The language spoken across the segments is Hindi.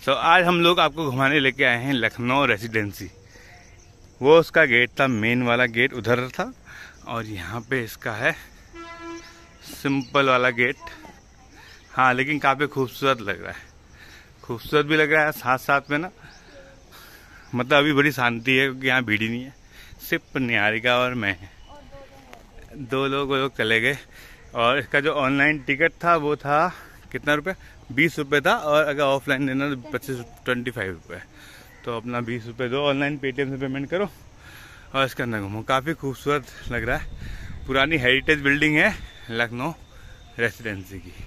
तो आज हम लोग आपको घुमाने लेके आए हैं लखनऊ रेसिडेंसी। वो उसका गेट था, मेन वाला गेट उधर था, और यहाँ पे इसका है सिंपल वाला गेट। हाँ, लेकिन काफ़ी खूबसूरत लग रहा है, खूबसूरत भी लग रहा है साथ साथ में ना, मतलब अभी बड़ी शांति है क्योंकि यहाँ भीड़ ही नहीं है, सिर्फ निहारिका और मैं हैं। दो लोग चले गए। और इसका जो ऑनलाइन टिकट था वो था कितना रुपये, 20 रुपये था, और अगर ऑफलाइन लेना तो 25 रुपये। तो अपना 20 रुपये दो, ऑनलाइन पेटीएम से पेमेंट करो और इसके अंदर घूमो। काफ़ी खूबसूरत लग रहा है, पुरानी हेरिटेज बिल्डिंग है लखनऊ रेसिडेंसी की।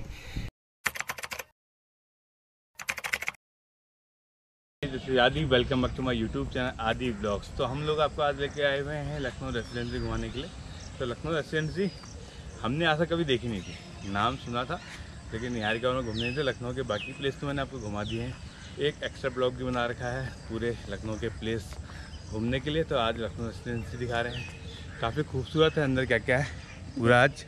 This is Aadi, welcome back to my YouTube channel Aadi blogs. तो हम लोग आपको आज लेके आए हुए हैं लखनऊ रेसिडेंसी घुमाने के लिए। तो लखनऊ रेसिडेंसी हमने ऐसा कभी देखी नहीं थी, नाम सुना था, लेकिन निहारिका में घूमने थे। लखनऊ के बाकी प्लेस तो मैंने आपको घुमा दिए हैं, एक एक्स्ट्रा ब्लॉग भी बना रखा है पूरे लखनऊ के प्लेस घूमने के लिए। तो आज लखनऊ रेसिडेंसी दिखा रहे हैं, काफ़ी खूबसूरत है, अंदर क्या क्या है पूरा आज।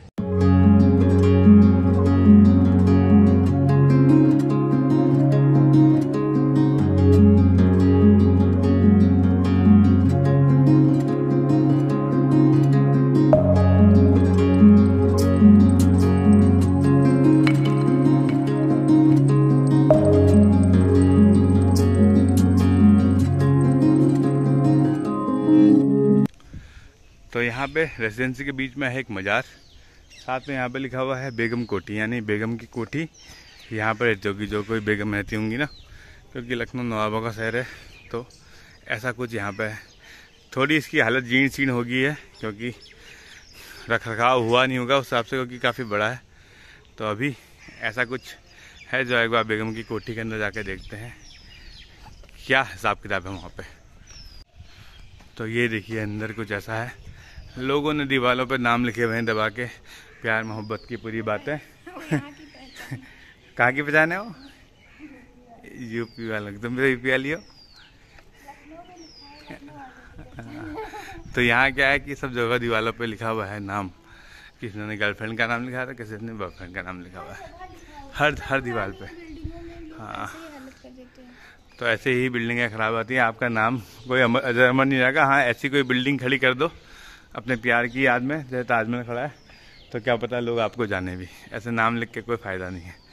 तो यहाँ पे रेसिडेंसी के बीच में है एक मज़ार, साथ में यहाँ पे लिखा हुआ है बेगम कोठी, यानी बेगम की कोठी यहाँ पर रहती होगी, जो कोई बेगम रहती होंगी ना, क्योंकि लखनऊ नवाबों का शहर है। तो ऐसा कुछ यहाँ पे है। थोड़ी इसकी हालत जीर्ण शीर्ण हो गई है क्योंकि रख रखाव हुआ नहीं होगा उस हिसाब से, क्योंकि काफ़ी बड़ा है। तो अभी ऐसा कुछ है, जो एक बार बेगम की कोठी के अंदर जाके देखते हैं क्या हिसाब किताब है वहाँ पर। तो ये देखिए अंदर कुछ ऐसा है, लोगों ने दीवारों पर नाम लिखे हुए हैं दबा के, प्यार मोहब्बत की पूरी बातें। कहाँ की पहचान है वो? यूपी वाला, तुम भी यूपी वाली हो? तो यहाँ क्या है कि सब जगह दीवारों पे लिखा हुआ है नाम, किसी ने गर्लफ्रेंड का नाम लिखा था, किसी ने बॉयफ्रेंड का नाम लिखा हुआ है हर दीवार पे। हाँ, तो ऐसे ही बिल्डिंगें खराब आती हैं, आपका नाम कोई अजर अमर नहीं रहेगा। हाँ, ऐसी कोई बिल्डिंग खड़ी कर दो अपने प्यार की याद में, जैसे ताजमहल खड़ा है, तो क्या पता लोग आपको जाने भी। ऐसे नाम लिख के कोई फ़ायदा नहीं है।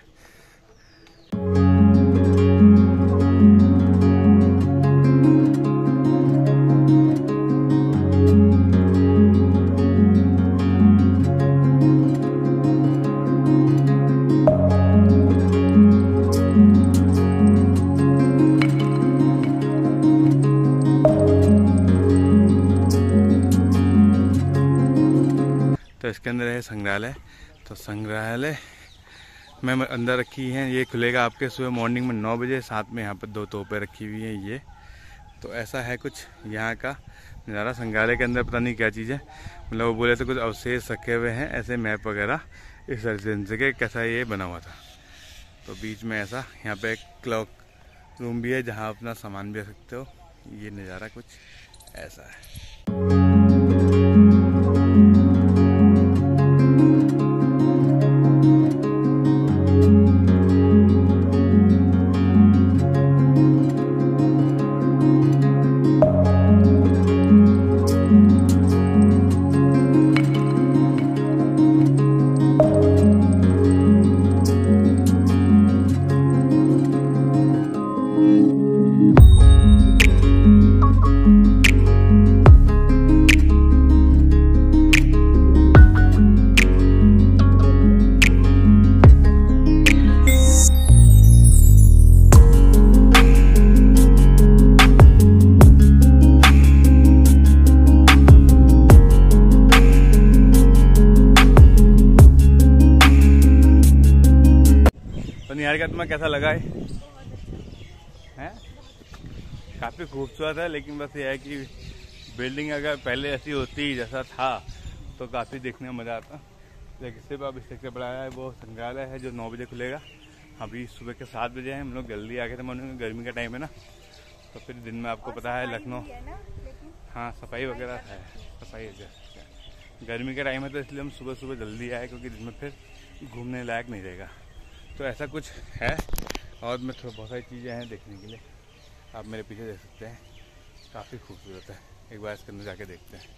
तो इसके अंदर है संग्रहालय। तो संग्रहालय में अंदर रखी हैं, ये खुलेगा आपके सुबह मॉर्निंग में 9 बजे। साथ में यहाँ पर 2 तोपें रखी हुई हैं ये। तो ऐसा है कुछ यहाँ का नज़ारा। संग्रहालय के अंदर पता नहीं क्या चीज़ है, मतलब वो बोले तो कुछ अवशेष रखे हुए हैं, ऐसे मैप वगैरह इस रेसिडेंसी के, कैसा ये बना हुआ था। तो बीच में ऐसा यहाँ पे एक क्लॉक रूम भी है जहाँ अपना सामान भी रख सकते हो। ये नज़ारा कुछ ऐसा है। निहारिका तुम्हें कैसा लगा है? काफ़ी खूबसूरत है, लेकिन बस ये है कि बिल्डिंग अगर पहले ऐसी होती जैसा था तो काफ़ी देखने में मज़ा आता। लेकिन सिर्फ अब इससे बड़ा है वो संग्रहालय है जो 9 बजे खुलेगा। अभी सुबह के 7 बजे हैं, हम लोग जल्दी आ गए थे मॉर्निंग में, गर्मी का टाइम है ना, तो फिर दिन में आपको पता है लखनऊ, हाँ सफाई वगैरह है, सफाई है। गर्मी का टाइम है तो इसलिए हम सुबह सुबह जल्दी आए, क्योंकि दिन में फिर घूमने लायक नहीं रहेगा। तो ऐसा कुछ है और में थोड़ा बहुत सारी चीज़ें हैं देखने के लिए, आप मेरे पीछे देख सकते हैं, काफ़ी खूबसूरत है। एक बार इसके अंदर जाके देखते हैं।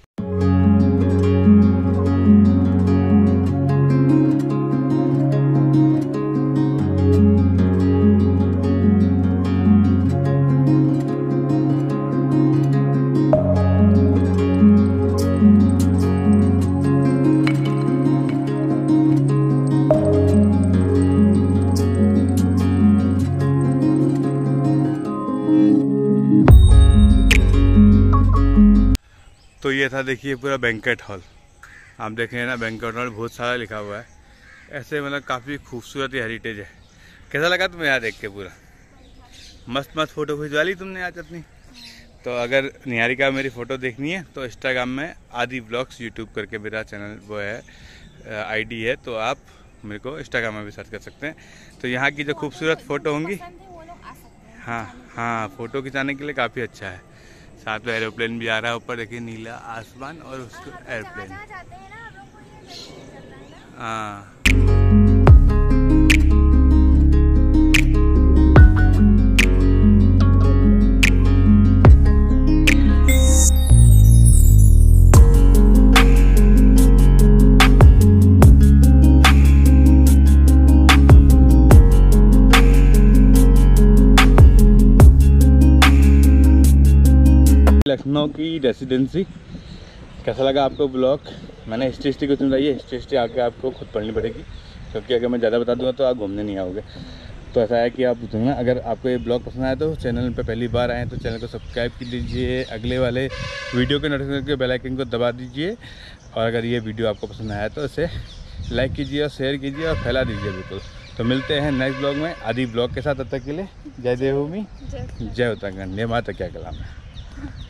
तो ये था देखिए पूरा बैंकेट हॉल। आप देखें ना, बैंकेट हॉल बहुत सारा लिखा हुआ है ऐसे, मतलब काफ़ी खूबसूरत हेरिटेज है। कैसा लगा तुम्हें यहाँ देख के? पूरा मस्त मस्त फ़ोटो खिंचवा ली तुमने आज अपनी। तो अगर निहारिका मेरी फ़ोटो देखनी है तो इंस्टाग्राम में आदि ब्लॉग्स यूट्यूब करके मेरा चैनल वो है, आईडी है, तो आप मेरे को इंस्टाग्राम में भी सर्च कर सकते हैं। तो यहाँ की जो खूबसूरत फ़ोटो होंगी, हाँ हाँ, फ़ोटो खिंचाने के लिए काफ़ी अच्छा है। साथ में एरोप्लेन भी आ रहा है ऊपर, देखिए नीला आसमान और उसको एरोप्लेन। हाँ लखनऊ की रेसिडेंसी। कैसा लगा आपको ब्लॉग? मैंने हिस्ट्री कुछ नहीं बताई है, हिस्ट्री आके आपको खुद पढ़नी पड़ेगी, क्योंकि अगर मैं ज़्यादा बता दूंगा तो आप घूमने नहीं आओगे। तो ऐसा है कि आप ना, अगर आपको ये ब्लॉग पसंद आया तो चैनल पे पहली बार आए तो चैनल को सब्सक्राइब कर लीजिए, अगले वाले वीडियो के नोटिफिकेशन के बेल आइकन को दबा दीजिए, और अगर ये वीडियो आपको पसंद आया तो इसे लाइक कीजिए और शेयर कीजिए और फैला दीजिए बिल्कुल। तो मिलते हैं नेक्स्ट ब्लॉग में आदि ब्लॉग के साथ। तब तक के लिए जय देवभूमि, जय उत्तराखंड, जय माता क्या कलाम है।